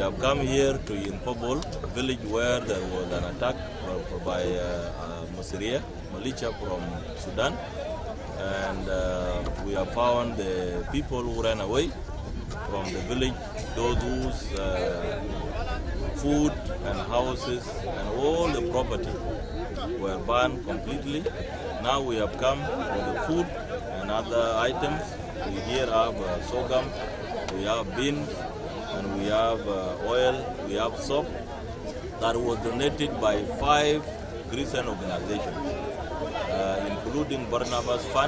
have come here to Yinh Pabol, a village where there was an attack by Misseria militia from Sudan, and we have found the people who ran away from the village, those whose food and houses and all the property were burned completely. Now we have come with the food and other items. We here have sorghum, we have beans, and we have oil, we have soap that was donated by 5 Christian organizations, including Barnabas Fund,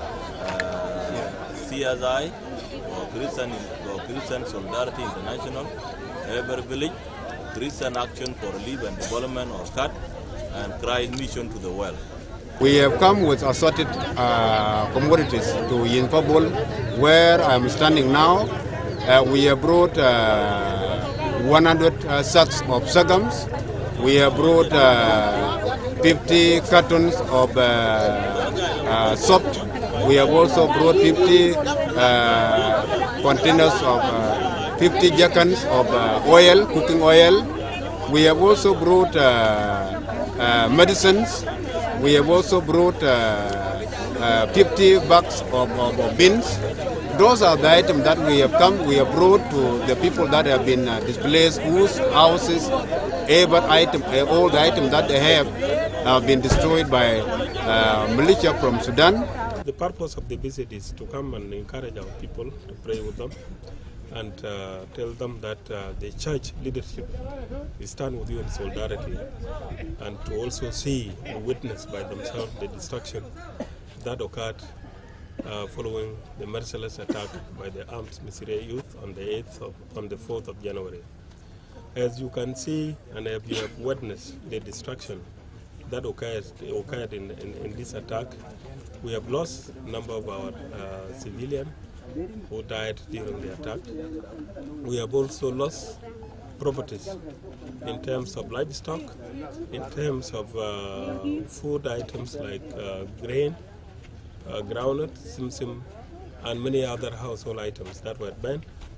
CSI, or Christian Solidarity International, Ever Village, Christian Action for Relief and Development, or CAT, and Christ Mission to the World. We have come with assorted commodities to Yinh Pabol, where I am standing now. We have brought 100 sacks of sorghums. We have brought 50 cartons of soap. We have also brought 50 containers of 50 jerrycans of oil, cooking oil. We have also brought medicines. We have also brought 50 bags of beans. Those are the items that we have brought to the people that have been displaced, whose houses, all the items that they have been destroyed by militia from Sudan. The purpose of the visit is to come and encourage our people, to pray with them, and tell them that the church leadership is stand with you in solidarity, and to also see and witness by themselves the destruction that occurred following the merciless attack by the armed Misseria youth on the 4th of January. As you can see, and if you have witnessed the destruction that occurred in this attack, we have lost a number of our civilians who died during the attack. We have also lost properties in terms of livestock, in terms of food items like grain, groundnut, simsim, and many other household items that were burned.